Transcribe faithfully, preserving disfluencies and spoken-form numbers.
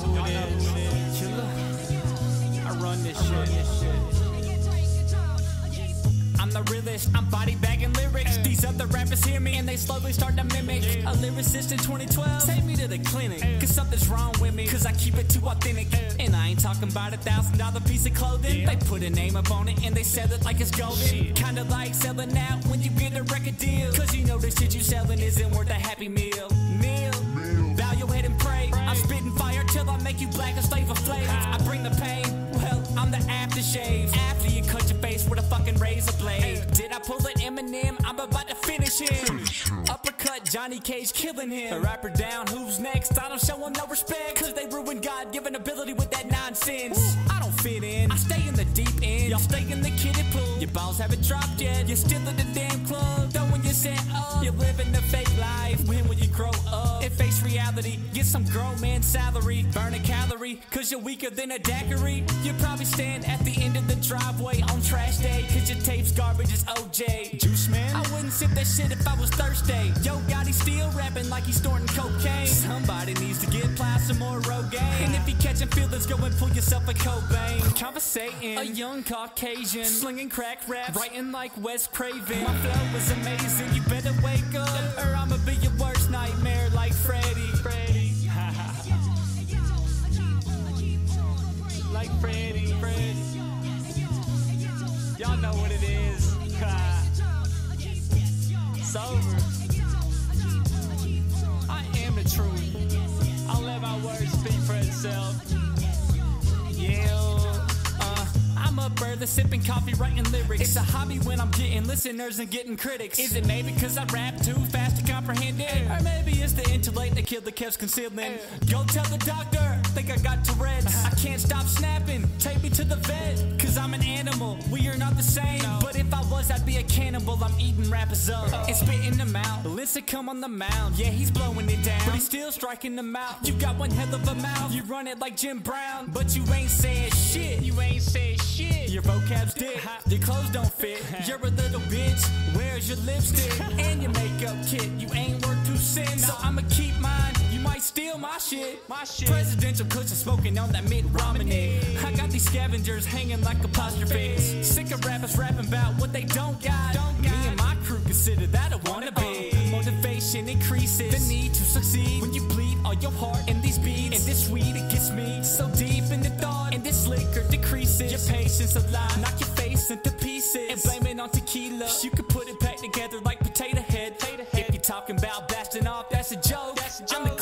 who it is. Killer. I run this shit. I'm the realest, I'm body bagging lyrics. These other rappers hear me and they slowly start to mimic. A lyricist in twenty twelve, take me to the clinic. Cause something's wrong with me, cause I keep it too authentic. And I ain't talking about a thousand dollar piece of clothing. They put a name up on it and they sell it like it's golden. Kinda like selling out when you get a record deal. Cause you know the shit you selling isn't worth a happy meal. Meal, bow your head and pray. I'm spitting fire till I make you black, a slave of flames. I bring the pain, well, I'm the aftershave. After you cut your face with a fucking razor blade. Did I pull an Eminem? I'm about to finish him. Uppercut, Johnny Cage killing him. A rapper down, who's next? I don't show him no respect, cause they ruin God-given ability with that nonsense. I don't fit in, I stay in the deep end. Y'all stay in the kiddie pool. Your balls haven't dropped yet, you're still in the damn club. Though when you set up, you're living the fake life. When will you grow up and face reality? Get some grown man salary, burn a calorie, cause you're weaker than a daiquiri. You probably stand at the end of the driveway on trash day, cause your tape's garbage as O J. Juice man, I wouldn't sip that shit if I was thirsty. Yo, Gotti still rapping like he's snorting cocaine. Somebody needs to get plowed some more Rogaine. And if you catching feelings, go and pull yourself a Cobain. Conversating, a young Caucasian, slinging crack raps, writing like Wes Craven. My flow is amazing, you better wake up, or I'ma be your worst nightmare like Freddy. Freddy. Like Freddy. Freddy. Y'all know what it is. Sober. I am the truth. I'll let my words speak for itself. Yeah. Uh, I'm up early sipping coffee, writing lyrics. It's a hobby when I'm getting listeners and getting critics. Is it maybe cause I rap too fast to comprehend it? Or maybe it's the intellect that killed the kept concealing. Go tell the doctor, think I got Tourette's. I can't stop snapping, take me to the vet. Cause I'm an animal, we are not the same. But if I was, I'd be a cannibal. I'm eating rappers up and spitting them out. Listen, come on the mound, yeah, he's blowing it down, but he's still striking them out. You got one hell of a mouth, you run it like Jim Brown, but you ain't saying shit. You ain't saying shit. Your vocab's dick, your clothes don't fit. You're a little bitch, where's your lipstick? And your makeup kit, you ain't worth two cents. So I'ma keep mine, you might steal my shit. My shit. Presidential cushion smoking on that Mitt Romney. I got these scavengers hanging like apostrophes. Sick of rappers rapping about what they don't got. Don't Me and my crew consider that a wannabe. Uh, motivation increases the need to succeed when you bleed all your heart in these beats. And this weed, it gets me so deep in the thought. And this liquor decreases your patience a lot. Knock your face into pieces and blame it on tequila. You can put it back together like potato head. If you're talking about blasting off, that's a joke. That's a joke. I'm the